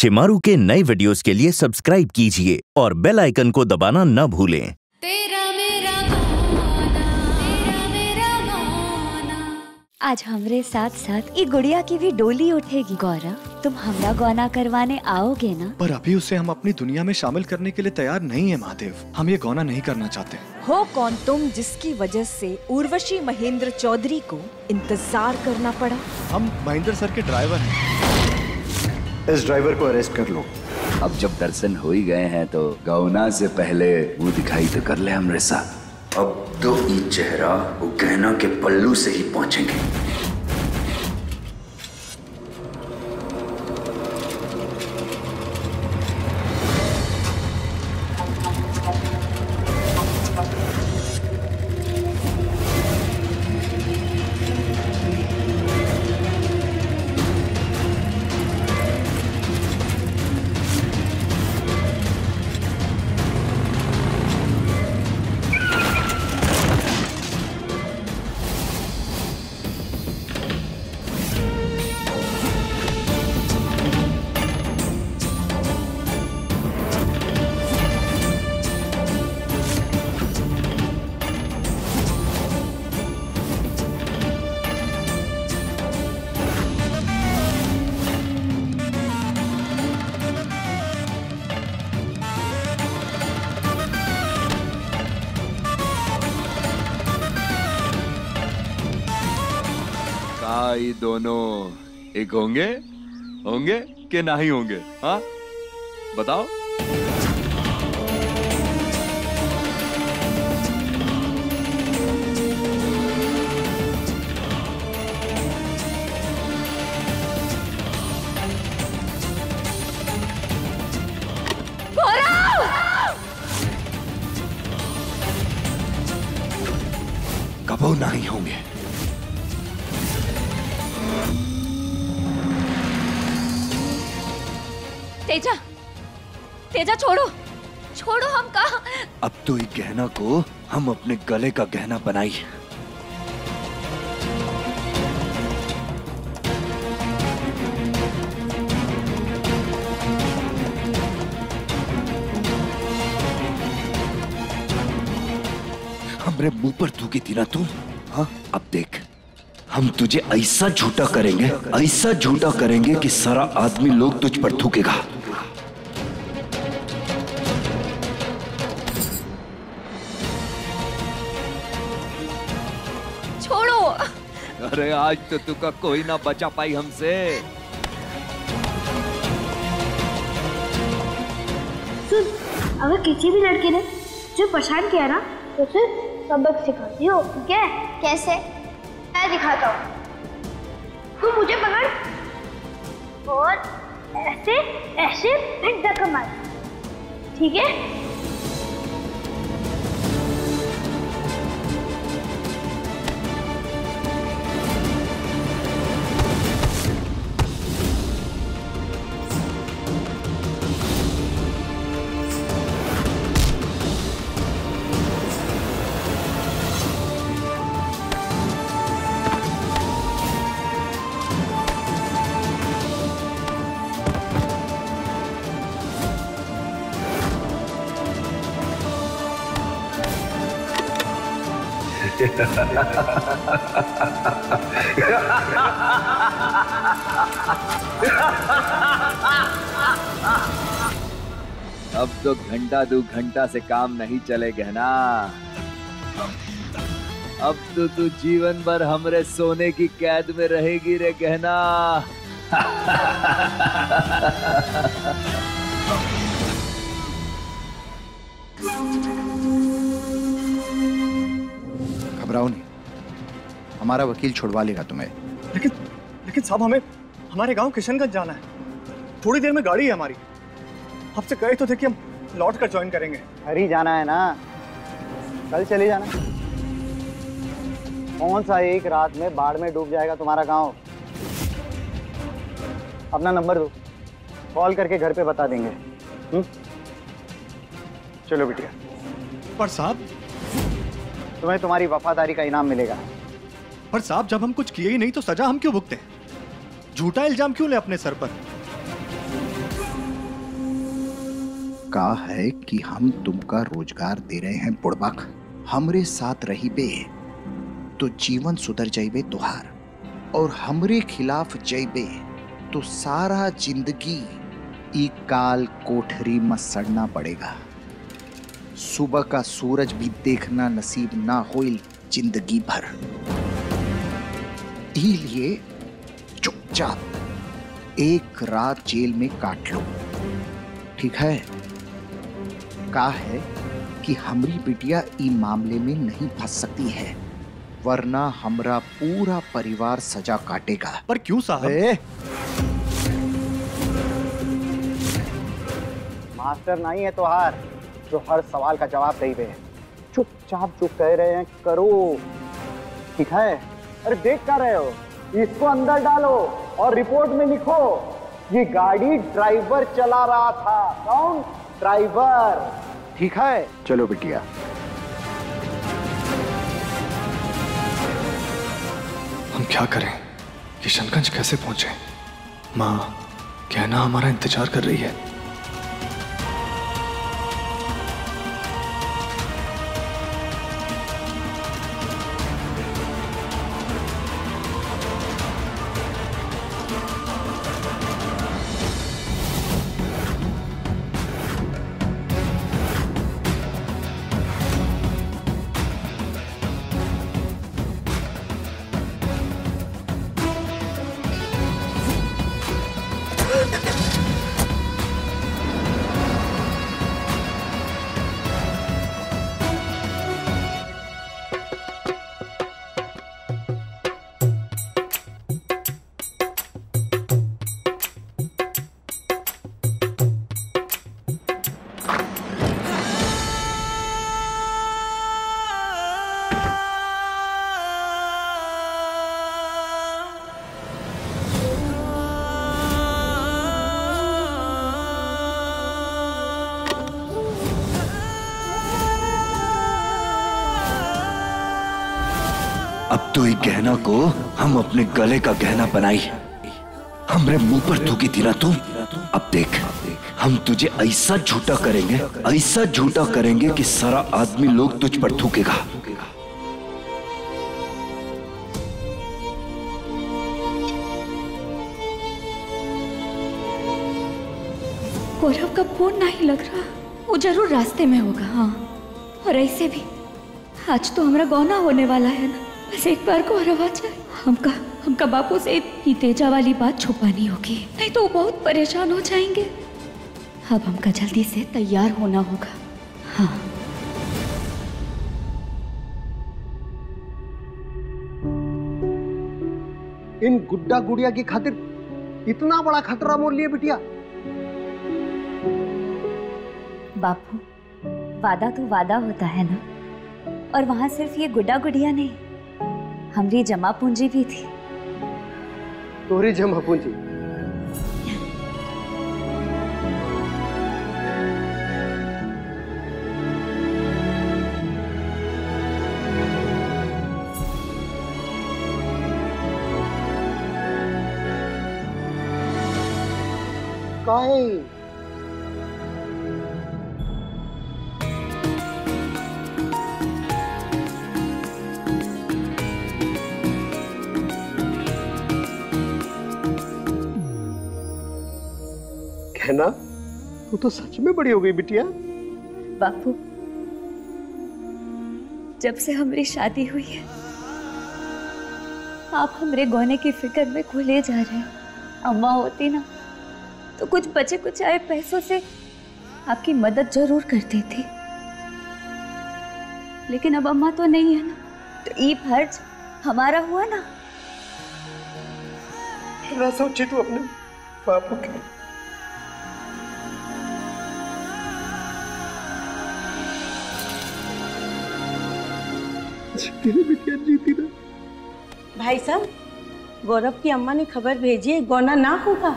शेमारू के नए वीडियोस के लिए सब्सक्राइब कीजिए और बेल आइकन को दबाना न भूलें। आज हमरे साथ साथ ये गुड़िया की भी डोली उठेगी। गौरव, तुम हमरा गौना करवाने आओगे ना? पर अभी उसे हम अपनी दुनिया में शामिल करने के लिए तैयार नहीं है महादेव। हम ये गौना नहीं करना चाहते। हो कौन तुम जिसकी वजह से उर्वशी महेंद्र चौधरी को इंतजार करना पड़ा? हम महेंद्र सर के ड्राइवर हैं। इस ड्राइवर को अरेस्ट कर लो। अब जब दर्शन हो ही गए हैं तो गौना से पहले वो दिखाई तो कर ले हमरे साथ। अब तो ई चेहरा वो गहना के पल्लू से ही पहुंचेंगे। ये दोनों एक होंगे कि नहीं होंगे? हाँ बताओ। कबो नहीं होंगे। तेजा छोड़ो हम कहा। अब तो इस गहना को हम अपने गले का गहना बनाई। हमरे मुंह पर थूकी थी ना तू। हाँ अब देख, हम तुझे ऐसा झूठा करेंगे कि सारा आदमी लोग तुझ पर थूकेगा। छोड़ो। अरे आज तो तुका कोई ना बचा पाई हमसे। सुन, अगर किसी भी लड़के ने जो परेशान किया ना तो फिर सबक सिखाती हो, ठीक है? कैसे? मैं दिखाता हूँ। तू मुझे पकड़ और ऐसे फिर धक्का मार, ठीक है? अब तो घंटा 2 घंटा से काम नहीं चले गहना। अब तो तू जीवन भर हमरे सोने की कैद में रहेगी रे गहना। घबराओ नहीं, हमारा वकील छुड़वा लेगा तुम्हें। लेकिन साहब, हमें हमारे गांव किशनगंज जाना है। थोड़ी देर में गाड़ी है हमारी। आपसे कहे तो थे कि हम लौट कर ज्वाइन करेंगे। घर ही जाना है ना, कल चले जाना। कौन सा एक रात में बाढ़ में डूब जाएगा तुम्हारा गांव? अपना नंबर दो, कॉल करके घर पे बता देंगे। चलो बिटिया। पर साहब, तुम्हें तुम्हारी वफादारी का इनाम मिलेगा। पर साहब, जब हम कुछ किए ही नहीं तो सजा हम क्यों भुगते? झूठा इल्जाम क्यों ले अपने सर पर? कहा है कि हम तुमका रोजगार दे रहे हैं बुड़बक, हमरे साथ रही बे तो जीवन सुधर जाइबे तुहार, और हमरे खिलाफ जइबे तो सारा जिंदगी ई काल कोठरी में सड़ना पड़ेगा। सुबह का सूरज भी देखना नसीब ना होइल जिंदगी भर। इसलिए चुपचाप एक रात जेल में काट लो, ठीक है? कहा है कि हमारी बिटिया ई मामले में नहीं फंस सकती है, वरना हमरा पूरा परिवार सजा काटेगा। पर क्यों साहब? मास्टर नहीं है तो हार जो हर सवाल का जवाब दे दे। चुपचाप जो कह रहे हैं करो, ठीक है? अरे देख क्या रहे हो, इसको अंदर डालो और रिपोर्ट में लिखो ये गाड़ी ड्राइवर चला रहा था। कौन? ड्राइवर, ठीक है? चलो बिटिया। हम क्या करें? किशनगंज कैसे पहुंचे? माँ गहना हमारा इंतजार कर रही है। अब तो एक गहना को हम अपने गले का गहना बनाई, हमरे मुंह पर थूकी थी ना तू। अब देख हम तुझे ऐसा झूठा करेंगे, ऐसा झूठा करेंगे कि सारा आदमी लोग तुझ पर थूकेगा। गौरव का फोन नहीं लग रहा, वो जरूर रास्ते में होगा। हाँ, और ऐसे भी आज तो हमारा गौना होने वाला है ना, बस एक बार गौरव आ जाए। हमका बापू से इतनी तेजा वाली बात छुपानी होगी, नहीं तो वो बहुत परेशान हो जाएंगे। अब हमका जल्दी से तैयार होना होगा। हाँ, इन गुड्डा गुड़िया की खातिर इतना बड़ा खतरा मोल लिए बिटिया? बापू वादा तो वादा होता है ना, और वहां सिर्फ ये गुड्डा गुड़िया नहीं, हमारी जमा पूंजी भी थी। तोरी जमा पूंजी? काहे? कहना तू तो सच में बड़ी हो गई बिटिया। बापू जब से हमारी शादी हुई है, आप हमारे गौने की फिक्र में खुले जा रहे हैं। अम्मा होती ना तो कुछ बचे कुछ आए पैसों से आपकी मदद जरूर करती थी, लेकिन अब अम्मा तो नहीं है ना, तो ये फर्ज हमारा हुआ ना। ना सोचे तू अपने बापू के। बिटिया जीती ना। भाई साहब, गौरव की अम्मा ने खबर भेजी है गौना ना होगा।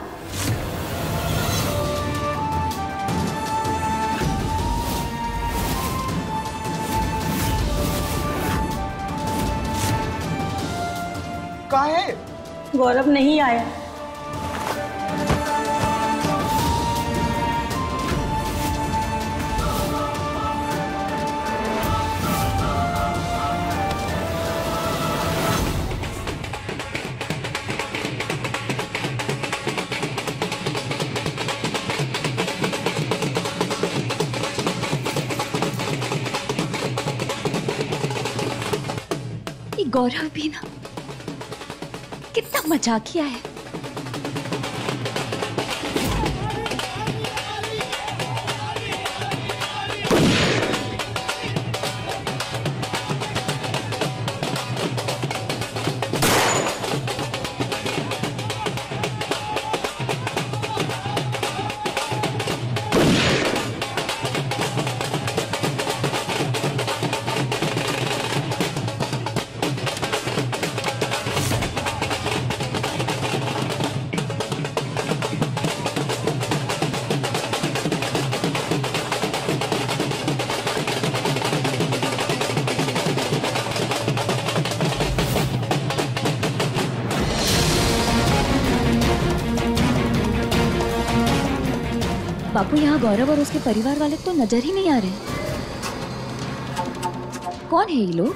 काहे? गौरव नहीं आया। गौरव भी ना कितना मजाकिया है। बापू, यहाँ गौरव और उसके परिवार वाले तो नजर ही नहीं आ रहे। कौन है ये लोग?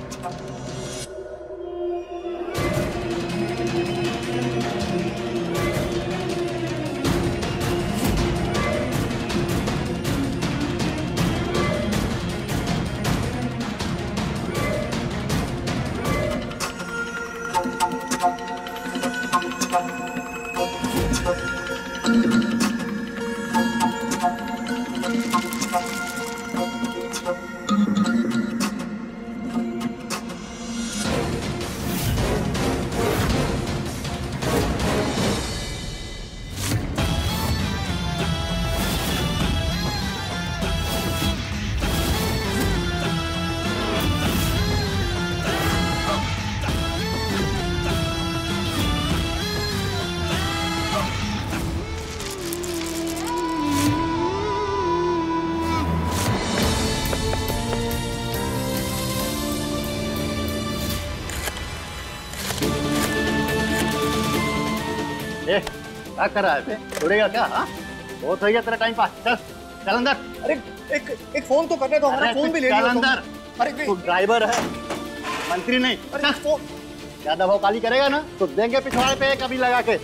क्या कर रहा है? छोड़ेगा क्या? हाँ, बहुत हो गया तेरा टाइम पास। चल चल अंदर। अरे एक फोन तो करने दो, हमारा फोन भी ले लिया। चल अंदर। अरे तू ड्राइवर है, मंत्री नहीं। अरे फोन ज्यादा भाव काली करेगा ना तो देंगे पिछवाड़े पे कभी लगा के।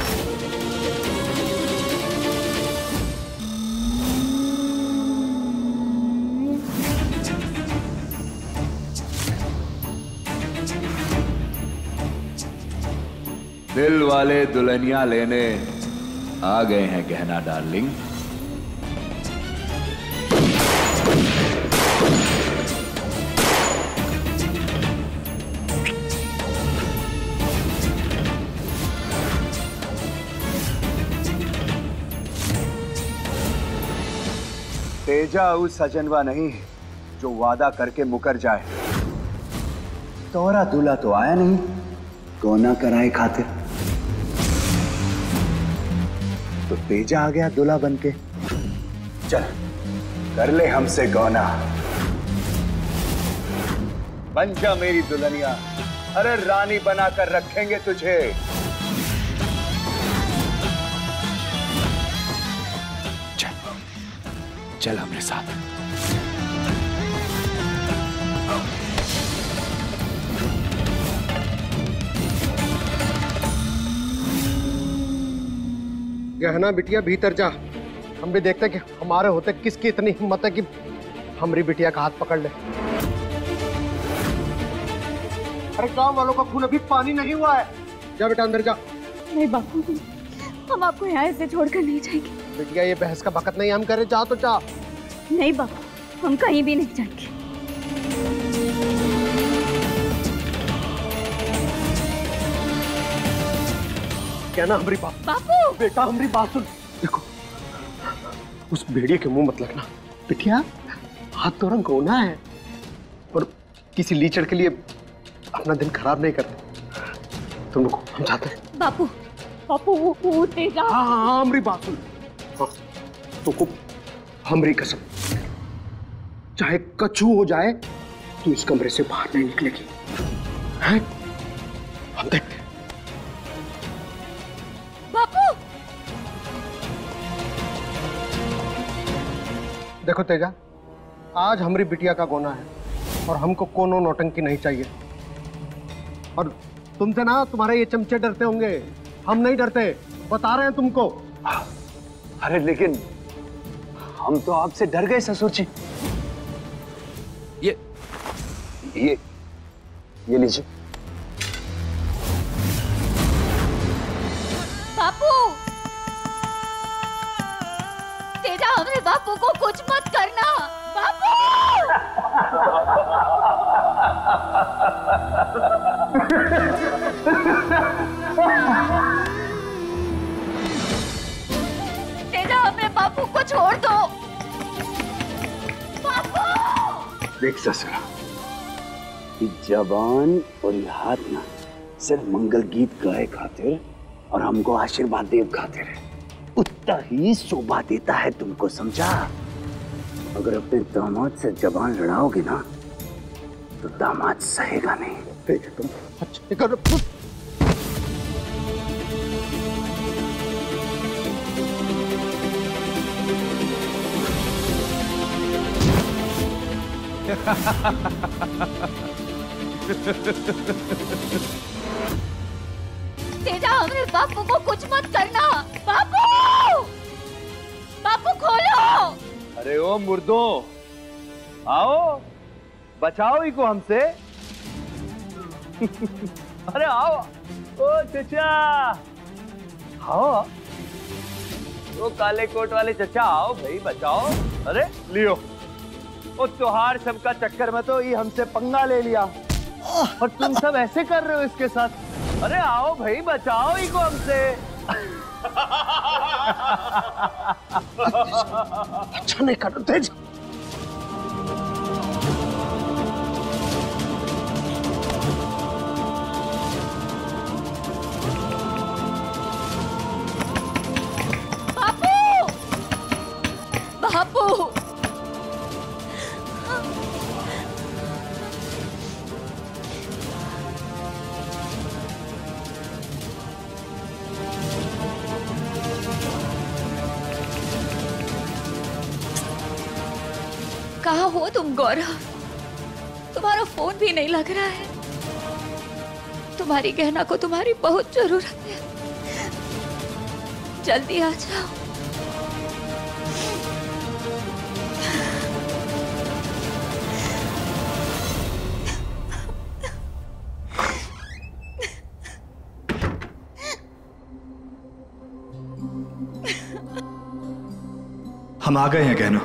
दिल वाले दुल्हनिया लेने आ गए हैं गहना डार्लिंग। तेजा उस सजनवा नहीं जो वादा करके मुकर जाए। तोरा दूल्हा तो आया नहीं गौना कराए खातिर, तो तेजा आ गया दूल्हा बनके। चल कर ले हमसे गौना, बन जा मेरी दुल्हनिया। अरे रानी बनाकर रखेंगे तुझे। चल चल हमारे साथ। गहना बिटिया भीतर जा, हम भी देखते कि हमारे होते किसकी इतनी हिम्मत है कि हमारी बिटिया का हाथ पकड़ ले। अरे गांव वालों का खून अभी पानी नहीं हुआ है। जा बेटा अंदर जा। नहीं बापू, हम आपको यहाँ ऐसे छोड़कर नहीं जाएंगे। बिटिया ये बहस का वक्त नहीं हम करे, जा तो जा। नहीं बापू, हम कहीं भी नहीं जाएंगे। क्या ना हमारी बात? बापू बेटा हमारी बात सुन। देखो उस भेड़िए के मुंह मत लगना। बिटिया हाथ तो रंग होना है और किसी लीचड़ के लिए अपना दिन खराब नहीं करते। तुम लोग हम जाते हैं। बापू बापू वो तेजा। हाँ हमारी बात सुन। तो हमारी कसम, चाहे कछू हो जाए तो इस कमरे से बाहर नहीं निकलेगी। हैं? हम देखते हैं। बापू देखो तेजा, आज हमारी बिटिया का गोना है और हमको कोनो नौटंकी नहीं चाहिए। और तुमसे ना तुम्हारे ये चमचे डरते होंगे, हम नहीं डरते, बता रहे हैं तुमको। अरे लेकिन हम तो आपसे डर गए ससुर जी। ये लीजिए। बापू, तेजा हमारे बापू को कुछ मत करना। बापू! तेजा हमारे बापू को छोड़ दो। बापू! देख ससुरा, ये जबान और ये हाथ ना सिर्फ मंगल गीत गाए खातिर और हमको आशीर्वाद देव खातिर उतना ही शोभा देता है, तुमको समझा? अगर अपने दामाद से जबान लड़ाओगे ना तो दामाद सहेगा नहीं। ठीक है, तुम अच्छे करो। तेजा हमारे बापू को कुछ मत करना। बापू! बापू खोलो। अरे ओ मुर्दों, आओ बचाओ इको हमसे। अरे आओ ओ चचा, आओ ओ काले कोट वाले चचा, आओ भाई बचाओ। अरे लियो, ओ त्योहार सबका चक्कर में तो ये हमसे पंगा ले लिया और तुम सब ऐसे कर रहे हो इसके साथ। अरे आओ भाई बचाओ इको हमसे। अच्छा नहीं करो तेज। बापू! बापू! कहाँ हो तुम गौरव? तुम्हारा फोन भी नहीं लग रहा है। तुम्हारी गहना को तुम्हारी बहुत जरूरत है, जल्दी आ जाओ। हम आ गए हैं गहना।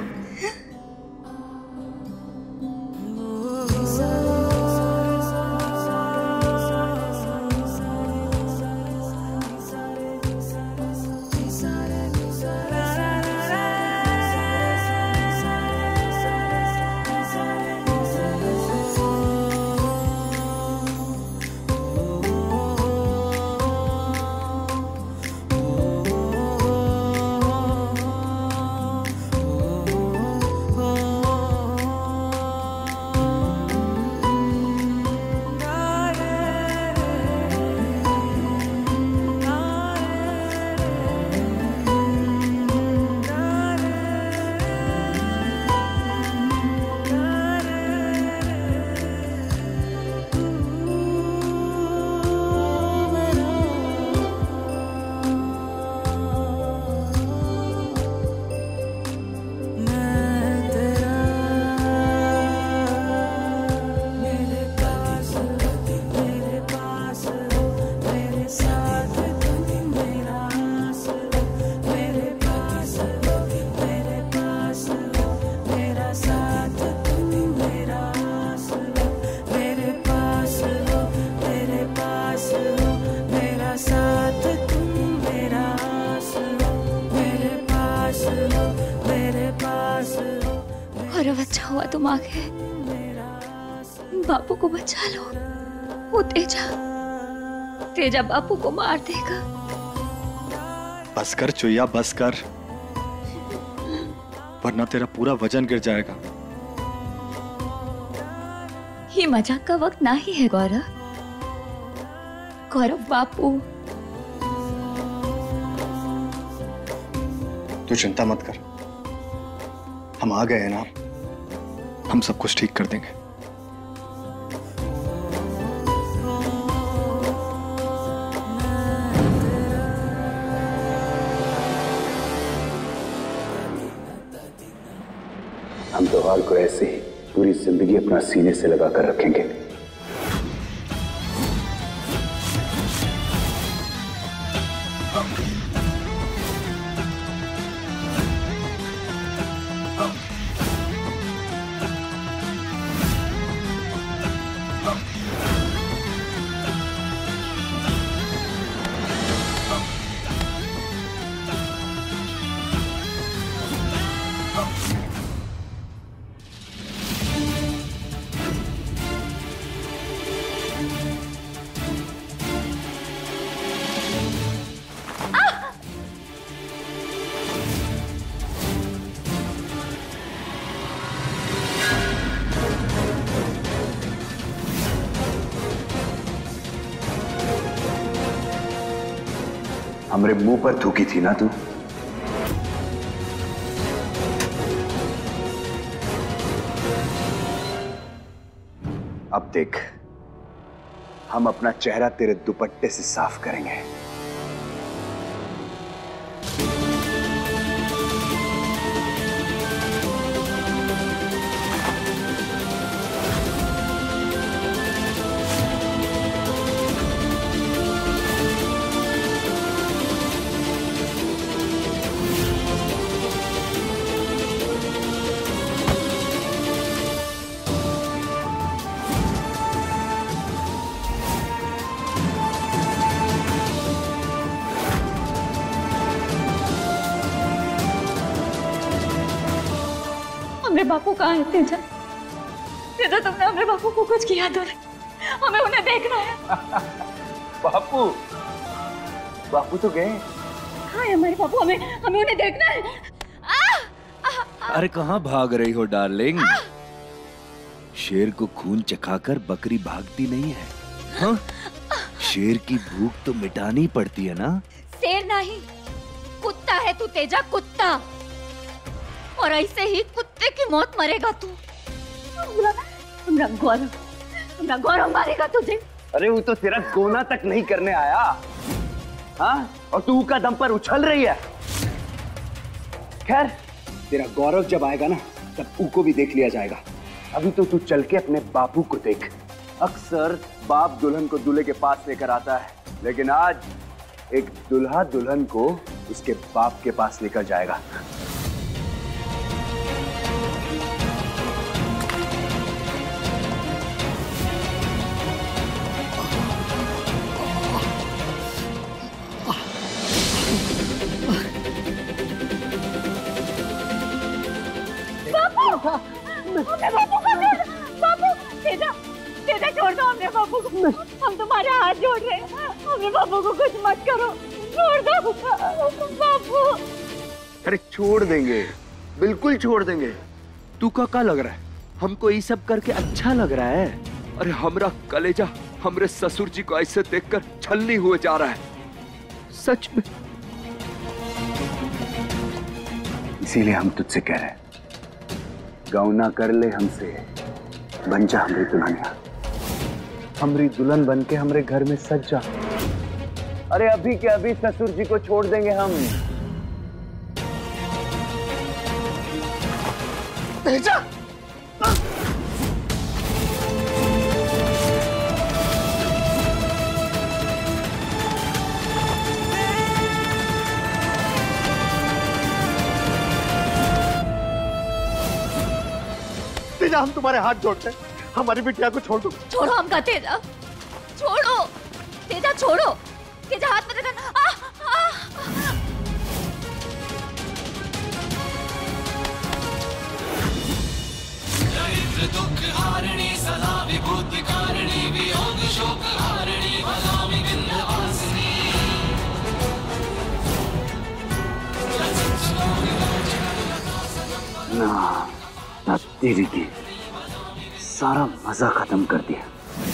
गौरव, अच्छा हुआ तुम आ गए। बापू को बचा लो। वो तेजा बापू को मार देगा। बस कर चुईया, बस कर, वरना तेरा पूरा वजन गिर जाएगा। ये मजाक का वक्त ना ही है गौरव। गौरव बापू, तू चिंता मत कर, हम आ गए हैं ना, हम सब कुछ ठीक कर देंगे। हम त्योहार को ऐसे ही पूरी जिंदगी अपना सीने से लगा कर रखेंगे। हमरे मुंह पर थूकी थी ना तू। अब देख, हम अपना चेहरा तेरे दुपट्टे से साफ करेंगे। हमरे बापू कहाँ है तेजा? तेजा, तुमने हमरे बापू को कुछ किया तो नहीं? हमें उन्हें देखना है। बापू, बापू तो गए। हाँ हमारे बापू, हमें उन्हें देखना है। अरे कहाँ भाग रही हो डार्लिंग? शेर को खून चखाकर बकरी भागती नहीं है। हाँ? शेर की भूख तो मिटानी पड़ती है ना। शेर नहीं, कुत्ता है तू तेजा, कुत्ता। और ऐसे ही कुत्ते की मौत मरेगा तू। हमरा गौरव मारेगा तुझे। अरे वो तो तेरा गोना तक नहीं करने आया, हाँ? और तू का दम पर उछल रही है। खैर, तेरा गौरव जब आएगा ना, तब ऊ को भी देख लिया जाएगा। अभी तो तू चल के अपने बापू को देख। अक्सर बाप दुल्हन को दूल्हे के पास लेकर आता है, लेकिन आज एक दुल्हा दुल्हन को उसके बाप के पास लेकर जाएगा। बापू, तेजा छोड़ दो हमने बापू को। हम तुम्हारे हाथ जोड़ रहे हैं, हमने बापू को कुछ मत करो, छोड़ दो बापू। अरे छोड़ देंगे, बिल्कुल छोड़ देंगे। तू का लग रहा है? हमको ये सब करके अच्छा लग रहा है? अरे हमरा कलेजा हमरे ससुर जी को ऐसे देखकर छलनी हुए जा रहा है, सच में। इसीलिए हम तुझसे कह रहे हैं, गौना कर ले हमसे, बन जा हमरी दुल्हनिया, हमरी दुल्हन बन के हमरे घर में सज जा। अरे अभी के अभी ससुर जी को छोड़ देंगे हम। तेजा, तेजा, हम तुम्हारे हाथ जोड़ते हैं, हमारी बिटिया को छोड़ दो। छोड़ो हमका तेजा, छोड़ो तेजा, छोड़ो तेजा, हाथ मत रखना। दुख हारिणी सदा विभूति कारिणी वियोग शोक हारिणी भगामि विंध्यवासिनी। ना तेरी की सारा मजा खत्म कर दिया।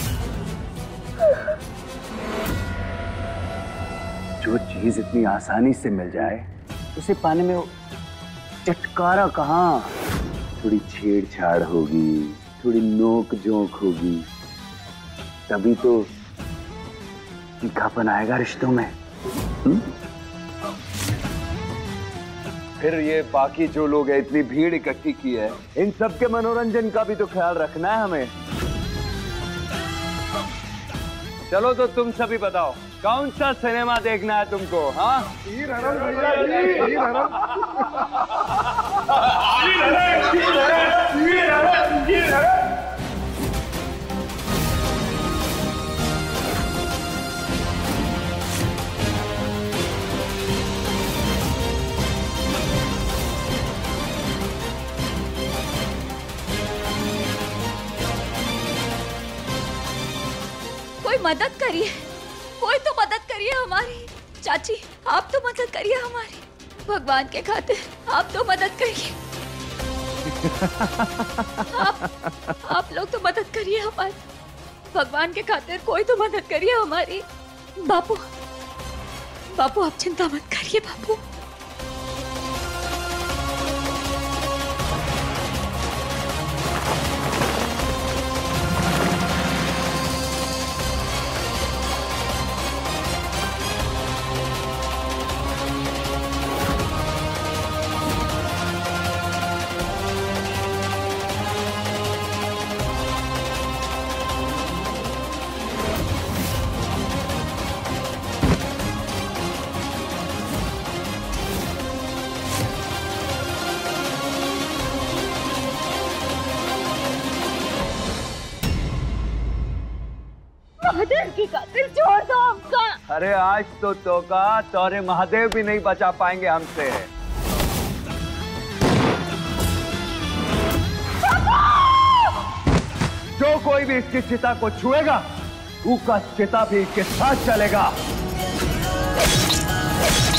जो चीज इतनी आसानी से मिल जाए, उसे पाने में चटकारा कहाँ? थोड़ी छेड़छाड़ होगी, थोड़ी नोक झोंक होगी, तभी तो तीखापन आएगा रिश्तों में। फिर ये बाकी जो लोग हैं, इतनी भीड़ इकट्ठी की है, इन सब के मनोरंजन का भी तो ख्याल रखना है हमें। चलो तो तुम सभी बताओ, कौन सा सिनेमा देखना है तुमको? हाँ, कोई मदद करिए, कोई तो मदद करिए हमारी। चाची, आप तो मदद करिए हमारी, भगवान के खातिर आप तो मदद करिए। आप लोग तो मदद करिए हमारी, भगवान के खातिर कोई तो मदद करिए हमारी। बापू, बापू आप चिंता मत करिए बापू। महादेव की खातिर छोड़ दो हमका। अरे आज तो का तोरे महादेव भी नहीं बचा पाएंगे हमसे। जो कोई भी इसकी चिता को छुएगा, उसका चिता भी इसके साथ चलेगा।